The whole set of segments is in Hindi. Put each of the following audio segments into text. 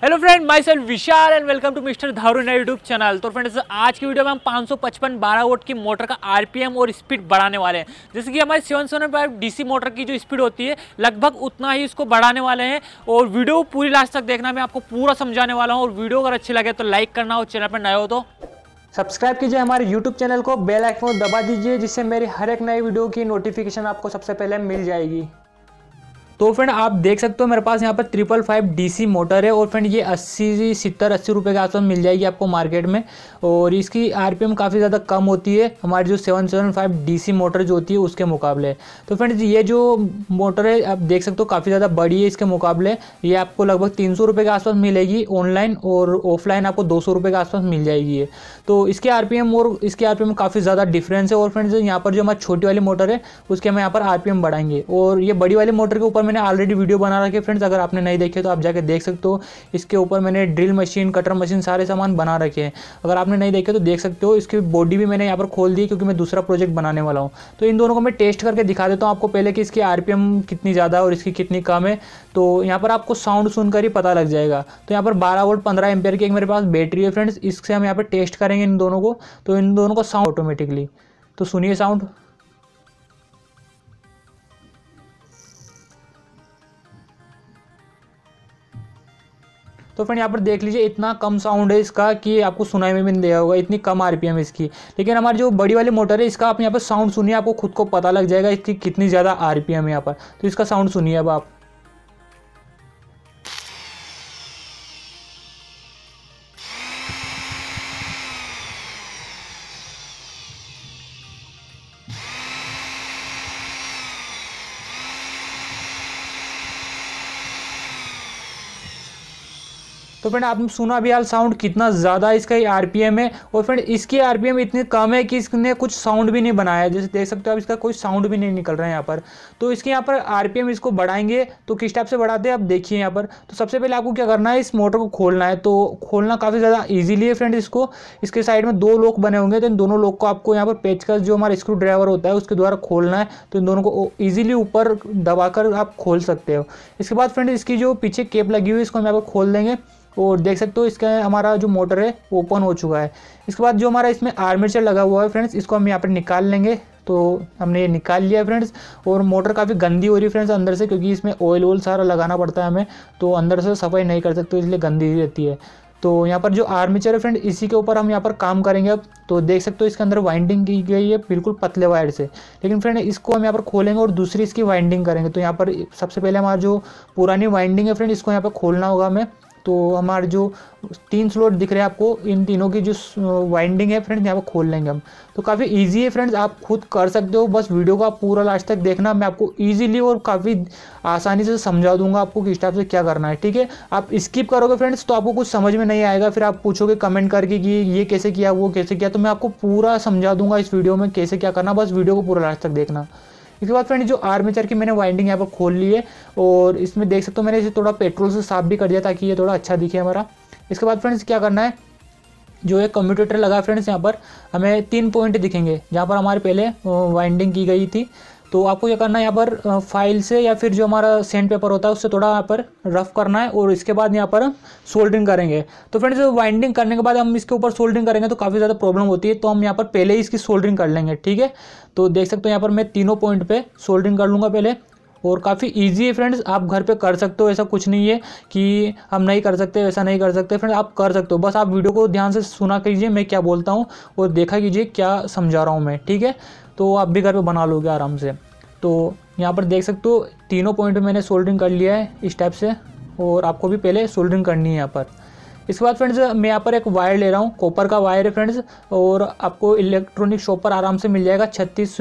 Hello friend, my self Vishal and welcome to mister Dharu in YouTube channel. तो फ्रेंड्स, आज की वीडियो में हम 555 12 वोल्ट की मोटर का आरपीएम और स्पीड बढ़ाने वाले हैं। जैसे कि हमारे 775 डीसी मोटर की जो स्पीड होती है लगभग उतना ही इसको बढ़ाने वाले हैं। और वीडियो पूरी लास्ट तक देखना, मैं आपको पूरा समझाने वाला हूँ। और वीडियो अगर अच्छी लगे तो लाइक करना, और चैनल पर नए हो तो सब्सक्राइब कीजिए हमारे YouTube चैनल को, बेल आइकन को दबा दीजिए, जिससे मेरी हर एक नई वीडियो की नोटिफिकेशन आपको सबसे पहले मिल जाएगी। तो फ्रेंड, आप देख सकते हो मेरे पास यहाँ पर 555 डीसी मोटर है। और फ्रेंड, ये 80 रुपये के आसपास मिल जाएगी आपको मार्केट में। और इसकी आरपीएम काफ़ी ज़्यादा कम होती है हमारी जो 775 डीसी मोटर जो होती है उसके मुकाबले। तो फ्रेंड्स, ये जो मोटर है आप देख सकते हो काफ़ी ज़्यादा बड़ी है इसके मुकाबले। ये आपको लगभग 300 रुपये के आसपास मिलेगी ऑनलाइन, और ऑफलाइन आपको 200 रुपये के आसपास मिल जाएगी ये। तो इसके आरपीएम और इसके आरपीएम में काफ़ी ज़्यादा डिफरेंस है। और फ्रेंड्स, यहाँ पर जो हमारी छोटी वाली मोटर है उसके हम यहाँ पर आरपीएम बढ़ाएंगे। और ये बड़ी वाली मोटर के ऊपर मैंने ऑलरेडी वीडियो बना रखे फ्रेंड्स, अगर आपने नहीं देखे तो आप जाके देख सकते हो। इसके ऊपर मैंने ड्रिल मशीन, कटर मशीन, सारे सामान बना रखे हैं। अगर आपने नहीं देखे तो देख सकते हो। इसकी बॉडी भी मैंने यहाँ पर खोल दी, क्योंकि मैं दूसरा प्रोजेक्ट बनाने वाला हूँ। तो इन दोनों को मैं टेस्ट करके दिखा देता हूँ आपको पहले कि इसकी आरपीएम कितनी ज़्यादा और इसकी कितनी कम है। तो यहाँ पर आपको साउंड सुनकर ही पता लग जाएगा। तो यहाँ पर 12 वोल्ट 15 एम्पेयर की एक मेरे पास बैटरी है फ्रेंड्स, इससे हम यहाँ पर टेस्ट करेंगे इन दोनों को। तो इन दोनों का साउंड ऑटोमेटिकली, तो सुनिए साउंड। तो फ्रेंड, यहाँ पर देख लीजिए इतना कम साउंड है इसका कि आपको सुनाई में भी नहीं दिया होगा, इतनी कम आरपीएम इसकी। लेकिन हमारी जो बड़ी वाली मोटर है इसका आप यहाँ पर साउंड सुनिए, आपको खुद को पता लग जाएगा इसकी कितनी ज़्यादा आरपीएम है यहाँ पर। तो इसका साउंड सुनिए अब आप। तो फ्रेंड, आपने सुना भी हाल साउंड कितना ज़्यादा इसका आरपीएम है। और फ्रेंड, इसकी आरपीएम इतनी कम है कि इसने कुछ साउंड भी नहीं बनाया है। जैसे देख सकते हो आप, इसका कोई साउंड भी नहीं निकल रहा है यहाँ पर। तो इसके यहाँ पर आरपीएम इसको बढ़ाएंगे तो किस टाइप से बढ़ाते हैं आप देखिए यहाँ पर। तो सबसे पहले आपको क्या करना है, इस मोटर को खोलना है। तो खोलना काफ़ी ज़्यादा ईजिली है फ्रेंड। इसको इसके साइड में 2 लॉक बने होंगे, तो इन दोनों लॉक को आपको यहाँ पर पेचकस जो हमारा स्क्रू ड्राइवर होता है उसके द्वारा खोलना है। तो इन दोनों को ईजिली ऊपर दबाकर आप खोल सकते हो। इसके बाद फ्रेंड, इसकी जो पीछे केप लगी हुई है इसको हम यहाँ पर खोल देंगे। और देख सकते हो इसका हमारा जो मोटर है ओपन हो चुका है। इसके बाद जो हमारा इसमें आर्मेचर लगा हुआ है फ्रेंड्स, इसको हम यहाँ पर निकाल लेंगे। तो हमने ये निकाल लिया फ्रेंड्स। और मोटर काफ़ी गंदी हो रही है फ्रेंड्स अंदर से, क्योंकि इसमें ऑयल सारा लगाना पड़ता है हमें। तो अंदर से सफाई नहीं कर सकते, इसलिए गंदी रहती है। तो यहाँ पर जो आर्मेचर है फ्रेंड, इसी के ऊपर हम यहाँ पर काम करेंगे अब। तो देख सकते हो इसके अंदर वाइंडिंग की गई है बिल्कुल पतले वायर से। लेकिन फ्रेंड, इसको हम यहाँ पर खोलेंगे और दूसरी इसकी वाइंडिंग करेंगे। तो यहाँ पर सबसे पहले हमारा जो पुरानी वाइंडिंग है फ्रेंड, इसको यहाँ पर खोलना होगा हमें। तो हमारे जो 3 स्लॉट दिख रहे हैं आपको, इन तीनों की जो वाइंडिंग है फ्रेंड्स यहाँ पर खोल लेंगे हम। तो काफ़ी इजी है फ्रेंड्स, आप खुद कर सकते हो। बस वीडियो को आप पूरा लास्ट तक देखना, मैं आपको इजीली और काफ़ी आसानी से समझा दूंगा आपको किस टाइप से क्या करना है, ठीक है। आप स्किप करोगे फ्रेंड्स तो आपको कुछ समझ में नहीं आएगा, फिर आप पूछोगे कमेंट करके कि ये कैसे किया, वो कैसे किया। तो मैं आपको पूरा समझा दूंगा इस वीडियो में कैसे क्या करना, बस वीडियो को पूरा लास्ट तक देखना। इसके बाद फ्रेंड, जो आर्मेचर की मैंने वाइंडिंग यहाँ पर खोल ली है, और इसमें देख सकते हो मैंने इसे थोड़ा पेट्रोल से साफ भी कर दिया ताकि ये थोड़ा अच्छा दिखे हमारा। इसके बाद फ्रेंड्स क्या करना है, जो एक कम्यूटेटर लगा है फ्रेंड्स, यहाँ पर हमें 3 पॉइंट दिखेंगे जहाँ पर हमारे पहले वाइंडिंग की गई थी। तो आपको क्या करना है, यहाँ पर फाइल से या फिर जो हमारा सैंड पेपर होता है उससे थोड़ा यहाँ पर रफ करना है। और इसके बाद यहाँ पर सोल्डरिंग करेंगे। तो फ्रेंड्स, वाइंडिंग करने के बाद हम इसके ऊपर सोल्डरिंग करेंगे तो काफ़ी ज़्यादा प्रॉब्लम होती है। तो हम यहाँ पर पहले ही इसकी सोल्डरिंग कर लेंगे, ठीक है। तो देख सकते हो यहाँ पर मैं तीनों पॉइंट पे सोल्डरिंग कर लूँगा पहले। और काफ़ी इजी है फ्रेंड्स, आप घर पे कर सकते हो। ऐसा कुछ नहीं है कि हम नहीं कर सकते, वैसा नहीं कर सकते फ्रेंड्स, आप कर सकते हो। बस आप वीडियो को ध्यान से सुना कीजिए मैं क्या बोलता हूँ, और देखा कीजिए क्या समझा रहा हूँ मैं, ठीक है। तो आप भी घर पे बना लोगे आराम से। तो यहाँ पर देख सकते हो तीनों पॉइंट पे मैंने सोल्डरिंग कर लिया है इस टाइप से, और आपको भी पहले सोल्डरिंग करनी है यहाँ पर। इसके बाद फ्रेंड्स, मैं यहाँ पर एक वायर ले रहा हूँ, कॉपर का वायर है फ्रेंड्स। और आपको इलेक्ट्रॉनिक शॉप पर आराम से मिल जाएगा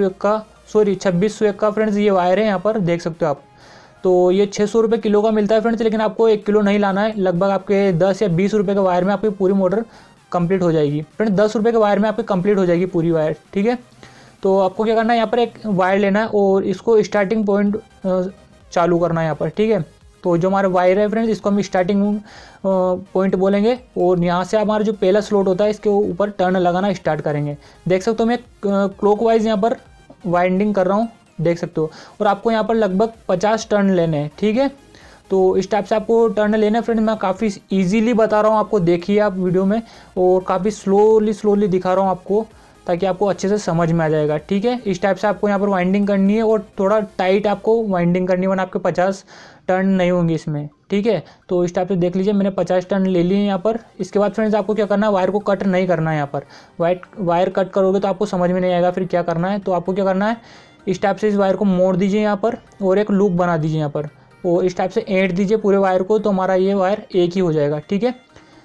2600 का फ्रेंड्स ये वायर है, यहाँ पर देख सकते हो आप। तो ये 600 रुपये किलो का मिलता है फ्रेंड्स, लेकिन आपको 1 किलो नहीं लाना है। लगभग आपके 10 या 20 रुपये के वायर में आपकी पूरी मोटर कंप्लीट हो जाएगी फ्रेंड्स। 10 रुपये के वायर में आपकी कंप्लीट हो जाएगी पूरी वायर, ठीक है। तो आपको क्या करना है, यहाँ पर एक वायर लेना है और इसको स्टार्टिंग पॉइंट चालू करना है यहाँ पर, ठीक है। तो जो हमारा वायर है फ्रेंड्स, इसको हम स्टार्टिंग पॉइंट बोलेंगे। और यहाँ से हमारा जो पहला स्लॉट होता है इसके ऊपर टर्न लगाना स्टार्ट करेंगे। देख सकते हो मैं क्लॉकवाइज यहाँ पर वाइंडिंग कर रहा हूँ, देख सकते हो। और आपको यहाँ पर लगभग 50 टर्न लेने हैं, ठीक है। तो इस टाइप से आपको टर्न लेना है फ्रेंड्स। मैं काफ़ी ईजीली बता रहा हूँ आपको, देखिए आप वीडियो में, और काफ़ी स्लोली दिखा रहा हूँ आपको ताकि आपको अच्छे से समझ में आ जाएगा। ठीक है, इस टाइप से आपको यहाँ पर वाइंडिंग करनी है और थोड़ा टाइट आपको वाइंडिंग करनी है, वरना आपके 50 टर्न नहीं होंगे इसमें। ठीक है, तो इस टाइप से देख लीजिए मैंने 50 टर्न ले लिए यहाँ पर। इसके बाद फ्रेंड्स आपको क्या करना है, वायर को कट नहीं करना है यहाँ पर। वायर कट करोगे तो आपको समझ में नहीं आएगा फिर क्या करना है। तो आपको क्या करना है, इस टाइप से इस वायर को मोड़ दीजिए यहाँ पर और एक लूप बना दीजिए यहाँ पर, और इस टाइप से ऐंठ दीजिए पूरे वायर को, तो हमारा ये वायर एक ही हो जाएगा। ठीक है,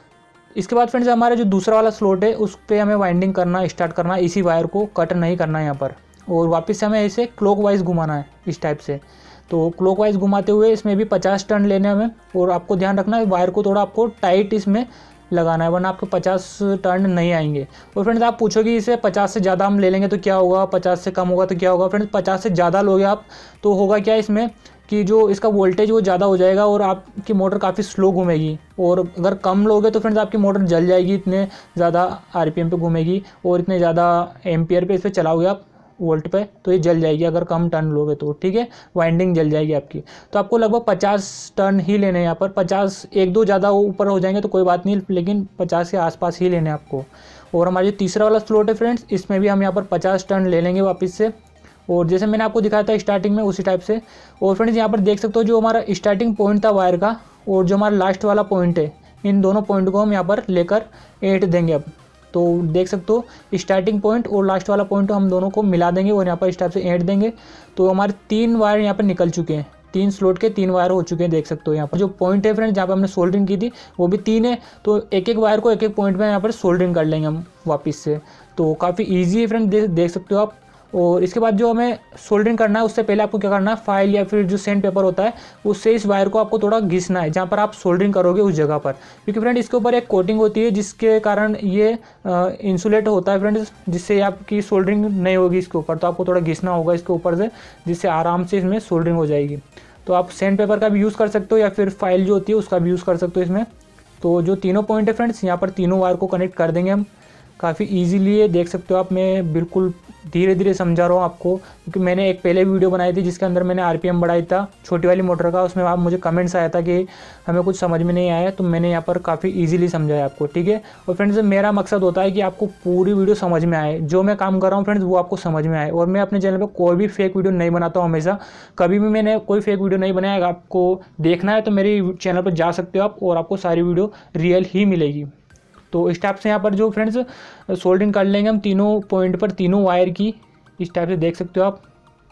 इसके बाद फ्रेंड्स हमारा जो दूसरा वाला स्लॉट है उस पर हमें वाइंडिंग करना स्टार्ट करना है। इसी वायर को कट नहीं करना है यहाँ पर, और वापस से हमें इसे क्लॉकवाइज घुमाना है इस टाइप से। तो क्लॉकवाइज घुमाते हुए इसमें भी 50 टर्न लेने हमें, और आपको ध्यान रखना है वायर को थोड़ा आपको टाइट इसमें लगाना है, वरना आपको 50 टर्न नहीं आएंगे। और फ्रेंड्स आप पूछोगे इसे 50 से ज़्यादा हम ले लेंगे तो क्या होगा, 50 से कम होगा तो क्या होगा। फ्रेंड्स 50 से ज़्यादा लोगे आप तो होगा क्या इसमें कि जो इसका वोल्टेज वो ज़्यादा हो जाएगा और आपकी मोटर काफ़ी स्लो घूमेगी। और अगर कम लोगे तो फ्रेंड्स आपकी मोटर जल जाएगी, इतने ज़्यादा आरपीएम पे घूमेगी और इतने ज़्यादा एम्पियर पे इस पर चलाओगे आप वोल्ट पे, तो ये जल जाएगी अगर कम टर्न लोगे तो। ठीक है, वाइंडिंग जल जाएगी आपकी। तो आपको लगभग 50 टर्न ही लेने हैं यहाँ पर। 50 एक दो ज़्यादा ऊपर हो जाएंगे तो कोई बात नहीं, लेकिन 50 के आसपास ही लेने हैं आपको। और हमारा जो तीसरा वाला स्लॉट है फ्रेंड्स, इसमें भी हम यहाँ पर 50 टर्न ले लेंगे वापस से, और जैसे मैंने आपको दिखाया था स्टार्टिंग में उसी टाइप से। और फ्रेंड्स यहाँ पर देख सकते हो जो हमारा स्टार्टिंग पॉइंट था वायर का और जो हमारा लास्ट वाला पॉइंट है, इन दोनों पॉइंट को हम यहाँ पर लेकर ऐंठ देंगे अब। तो देख सकते हो स्टार्टिंग पॉइंट और लास्ट वाला पॉइंट हम दोनों को मिला देंगे और यहाँ पर इस टाइप से ऐंठ देंगे। तो हमारे 3 वायर यहाँ पर निकल चुके हैं, 3 स्लॉट के 3 वायर हो चुके हैं। देख सकते हो यहाँ पर जो पॉइंट है फ्रेंड्स जहाँ पर हमने सोल्डरिंग की थी वो भी 3 है, तो एक एक वायर को एक एक पॉइंट में यहाँ पर सोल्डरिंग कर लेंगे हम वापस से। तो काफ़ी ईजी है फ्रेंड, देख सकते हो आप। और इसके बाद जो हमें सोल्डरिंग करना है उससे पहले आपको क्या करना है, फाइल या फिर जो सैंड पेपर होता है उससे इस वायर को आपको थोड़ा घिसना है जहाँ पर आप सोल्डरिंग करोगे उस जगह पर, क्योंकि फ्रेंड इसके ऊपर एक कोटिंग होती है जिसके कारण ये इंसुलेट होता है फ्रेंड्स, जिससे आपकी सोल्डरिंग नहीं होगी इसके ऊपर। तो आपको थोड़ा घिसना होगा इसके ऊपर से, जिससे आराम से इसमें सोल्डरिंग हो जाएगी। तो आप सैंड पेपर का भी यूज़ कर सकते हो या फिर फाइल जो होती है उसका भी यूज़ कर सकते हो इसमें। तो जो तीनों पॉइंट है फ्रेंड्स यहाँ पर तीनों वायर को कनेक्ट कर देंगे हम काफ़ी ईजीली है। देख सकते हो आप, मैं बिल्कुल धीरे धीरे समझा रहा हूँ आपको, क्योंकि मैंने एक पहले वीडियो बनाई थी जिसके अंदर मैंने आरपीएम बढ़ाई था छोटी वाली मोटर का। उसमें आप मुझे कमेंट्स आया था कि हमें कुछ समझ में नहीं आया, तो मैंने यहाँ पर काफ़ी इजीली समझाया आपको। ठीक है, और फ्रेंड्स मेरा मकसद होता है कि आपको पूरी वीडियो समझ में आए, जो मैं काम कर रहा हूँ फ्रेंड्स वो आपको समझ में आए। और मैं अपने चैनल पर कोई भी फेक वीडियो नहीं बनाता हूँ, हमेशा कभी भी मैंने कोई फेक वीडियो नहीं बनाया। आपको देखना है तो मेरे चैनल पर जा सकते हो आप, और आपको सारी वीडियो रियल ही मिलेगी। तो इस टाइप से यहाँ पर जो फ्रेंड्स सोल्डरिंग कर लेंगे हम तीनों पॉइंट पर, तीनों वायर की, इस टाइप से देख सकते हो आप।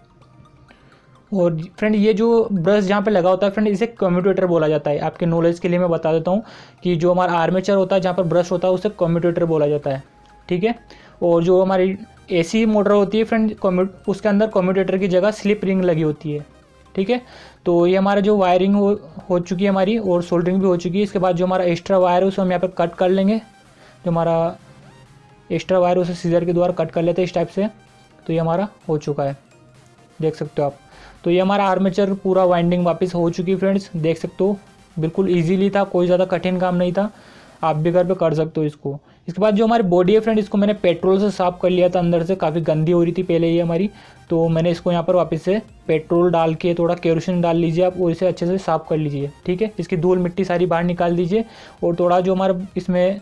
और फ्रेंड ये जो ब्रश जहाँ पे लगा होता है फ्रेंड इसे कम्यूटेटर बोला जाता है। आपके नॉलेज के लिए मैं बता देता हूँ कि जो हमारा आर्मेचर होता है जहाँ पर ब्रश होता है उसे कम्यूटेटर बोला जाता है। ठीक है, और जो हमारी एसी मोटर होती है फ्रेंड उसके अंदर कम्यूटेटर की जगह स्लिप रिंग लगी होती है। ठीक है, तो ये हमारा जो वायरिंग हो चुकी है हमारी, और सोल्डरिंग भी हो चुकी है। इसके बाद जो हमारा एक्स्ट्रा वायर है उसे हम यहाँ पर कट कर लेंगे। जो हमारा एक्स्ट्रा वायर उसे सीजर के द्वारा कट कर लेते हैं इस टाइप से। तो ये हमारा हो चुका है, देख सकते हो आप। तो ये हमारा आर्मेचर पूरा वाइंडिंग वापस हो चुकी है फ्रेंड्स, देख सकते हो। बिल्कुल इजीली था, कोई ज़्यादा कठिन काम नहीं था, आप भी घर पे कर सकते हो इसको। इसके बाद जो हमारी बॉडी है फ्रेंड इसको मैंने पेट्रोल से साफ़ कर लिया था, अंदर से काफ़ी गंदी हो रही थी पहले ये हमारी। तो मैंने इसको यहाँ पर वापस से पेट्रोल डाल के, थोड़ा केरोसिन डाल लीजिए आप और इसे अच्छे से साफ़ कर लीजिए। ठीक है, इसकी धूल मिट्टी सारी बाहर निकाल दीजिए। और थोड़ा जो हमारा इसमें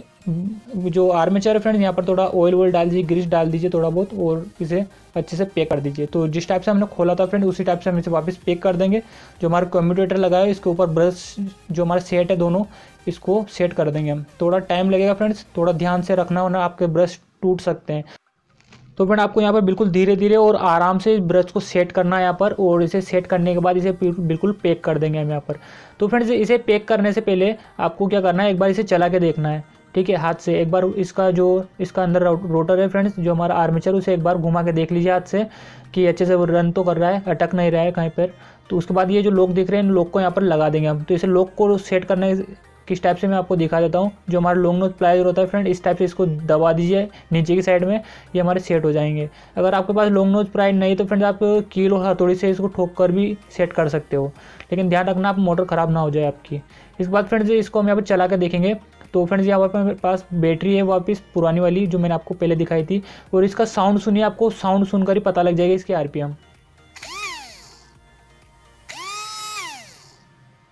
जो आर्मेचर है फ्रेंड्स यहाँ पर थोड़ा ऑयल डाल दीजिए, ग्रीस डाल दीजिए थोड़ा बहुत, और इसे अच्छे से पैक कर दीजिए। तो जिस टाइप से हमने खोला था फ्रेंड उसी टाइप से हम इसे वापस पैक कर देंगे। जो हमारा कम्यूटेटर लगा है इसके ऊपर ब्रश जो हमारा सेट है दोनों, इसको सेट कर देंगे हम। थोड़ा टाइम लगेगा फ्रेंड्स, थोड़ा ध्यान से रखना वरना आपके ब्रश टूट सकते हैं। तो फ्रेंड आपको यहाँ पर बिल्कुल धीरे धीरे और आराम से इस ब्रश को सेट करना है यहाँ पर, और इसे सेट करने के बाद इसे बिल्कुल पैक कर देंगे हम यहाँ पर। तो फ्रेंड्स इसे पैक करने से पहले आपको क्या करना है, एक बार इसे चला के देखना है। ठीक है, हाथ से एक बार इसका अंदर रोटर है फ्रेंड्स जो हमारा आर्मेचर, उसे एक बार घुमा के देख लीजिए हाथ से कि अच्छे से वो रन तो कर रहा है, अटक नहीं रहा है कहीं पर। तो उसके बाद ये जो लॉक दिख रहे हैं इन लॉक को यहाँ पर लगा देंगे हम। तो इसे लॉक को सेट करने किस टाइप से मैं आपको दिखा देता हूँ। जो हमारा लॉन्ग नोज प्लायर होता है फ्रेंड इस टाइप से इसको दबा दीजिए नीचे की साइड में, ये हमारे सेट हो जाएंगे। अगर आपके पास लॉन्ग नोज प्लायर नहीं तो फ्रेंड आप कील और हथौड़ी से इसको ठोक कर भी सेट कर सकते हो, लेकिन ध्यान रखना आप मोटर ख़राब ना हो जाए आपकी। इसके बाद फ्रेंड्स इसको हम यहाँ पर चला कर देखेंगे। तो फ्रेंड्स यहाँ पर मेरे पास बैटरी है वापस पुरानी वाली जो मैंने आपको पहले दिखाई थी, और इसका साउंड सुनिए, आपको साउंड सुनकर ही पता लग जाएगा इसकी आरपीएम।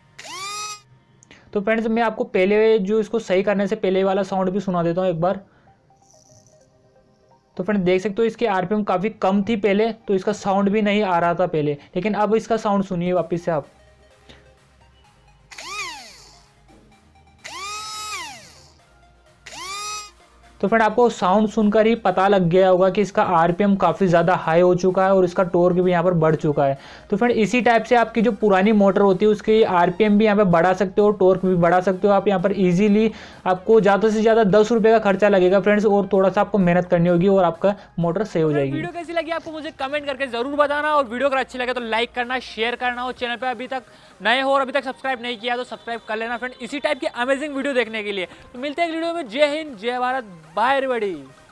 तो फ्रेंड्स मैं आपको पहले जो इसको सही करने से पहले वाला साउंड भी सुना देता हूँ एक बार। तो फ्रेंड देख सकते हो इसकी आरपीएम काफ़ी कम थी पहले, तो इसका साउंड भी नहीं आ रहा था पहले, लेकिन अब इसका साउंड सुनिए वापस से आप। तो फ्रेंड आपको साउंड सुनकर ही पता लग गया होगा कि इसका आरपीएम काफ़ी ज़्यादा हाई हो चुका है और इसका टॉर्क भी यहाँ पर बढ़ चुका है। तो फ्रेंड इसी टाइप से आपकी जो पुरानी मोटर होती है उसकी आरपीएम भी यहाँ पे बढ़ा सकते हो, टॉर्क भी बढ़ा सकते हो आप यहाँ पर इजीली। आपको ज़्यादा से ज़्यादा 10 रुपये का खर्चा लगेगा फ्रेंड्स, और थोड़ा सा आपको मेहनत करनी होगी और आपका मोटर सही हो जाएगी। वीडियो कैसी लगी आपको मुझे कमेंट करके जरूर बताना, और वीडियो अगर अच्छी लगे तो लाइक करना, शेयर करना, और चैनल पे अभी तक नए हो और अभी तक सब्सक्राइब नहीं किया तो सब्सक्राइब कर लेना फ्रेंड, इसी टाइप की अमेजिंग वीडियो देखने के लिए। तो मिलते हैं अगली वीडियो में। जय हिंद, जय भारत, बाय एवरीबॉडी।